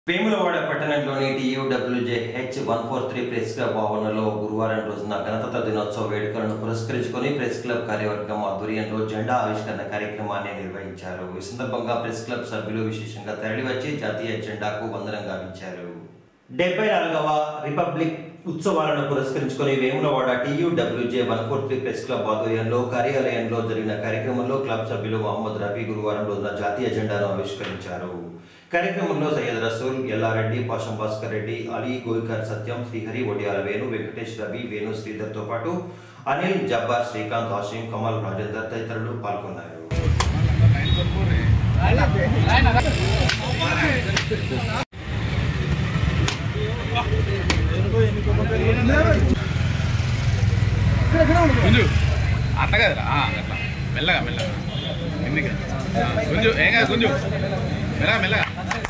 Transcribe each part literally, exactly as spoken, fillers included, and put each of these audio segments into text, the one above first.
వేములవాడ పట్టణంలోని TUWJH one four three press club ఆవరణలో గురువారం రోజున గణతంత్ర దినోత్సవ వేడుకలను పురస్కరించుకొని ప్రెస్ క్లబ్ కార్యవర్గం ఆధ్వర్యంలో జెండా ఆవిష్కరణ కార్యక్రమాన్ని నిర్వహించారు. ఈ సందర్భంగా ప్రెస్ క్లబ్ సభ్యులు విశేషంగా తరలివచ్చి జాతీయ జెండాకు వందనం గావించారు. డెబ్బై నాలుగవ రిపబ్లిక్ ఉత్సవాలను పురస్కరించుకొని Vemulawada TUWJ one four three press club ఆధ్వర్యంలో కార్యాలయంలో జరిగిన కార్యక్రమంలో క్లబ్ సభ్యులు మహమ్మద్ రఫీ గురువారం రోజున జాతీయ జెండాను ఆవిష్కరించారు. కార్యక్రమంలో సయ్యద్ రసూల్, ఎల్లారెడ్డి, పాషం భాస్కర్ రెడ్డి, అలీ, గోయికర్ సత్యం, శ్రీహరి, ఒడియాల వేణు, వెంకటేష్, రవి, వేణు, శ్రీధర్తో పాటు అనిల్, జబ్బార్, శ్రీకాంత్, హాషిం, కమల్, రాజేందర్ తదితరులు పాల్గొన్నారు. అట్లా కదరా అట్లా మెల్లగా మెల్లగా ఎందుకు గుంజు ఏం కాదు గుంజు మెల్లగా మెల్లగా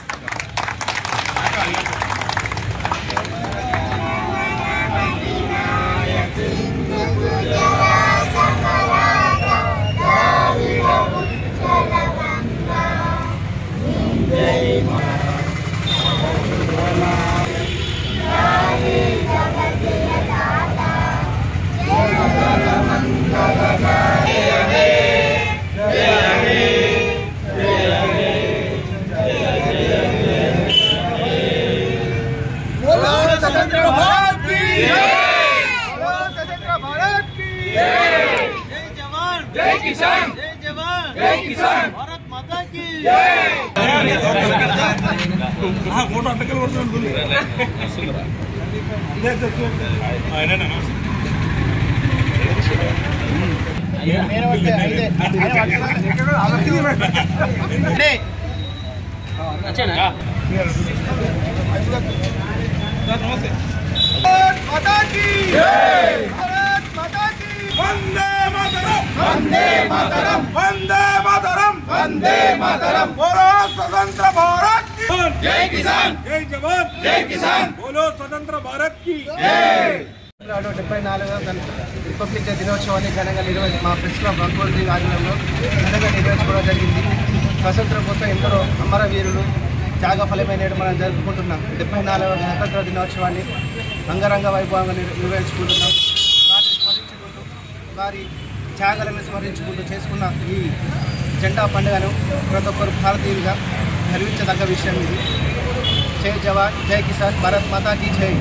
स्वतंत्र भारत की स्वतंत्र भारत की जय जवान जय किसान जय जवान जय किसान भारत माता की फोटो अटकल भारत माता की जय भारत माता की वंदे मातरम वंदे मातरम वंदे मातरम वंदे मातरम बोलो स्वतंत्र भारत की जय किसान जय जवान जय किसान बोलो स्वतंत्र भारत की जय డెబ్బై నాలుగవ రిపబ్లిక్ డే దినోత్సవాన్ని ఘనంగా నిర్వహించి మా press club one four three ఆధ్వర్యంలో ఘనంగా నిర్వహించుకోవడం జరిగింది. స్వతంత్రం కోసం ఎందరో అమరవీరులు త్యాగ ఫలమైన మనం జరుపుకుంటున్నాం. డెబ్బై నాలుగవ గణతంత్ర దినోత్సవాన్ని అంగరంగ వైభవంగా నిర్వహించుకుంటున్నాం. వారిని స్మరించుకుంటూ వారి త్యాగాలను స్మరించుకుంటూ చేసుకున్న ఈ జెండా పండుగను ప్రతి ఒక్కరు భారతీయులుగా గర్వించదగ్గ విషయం ఇది. జై జవాన్ జై కిసాన్ భారత్ మాతా కీ జై.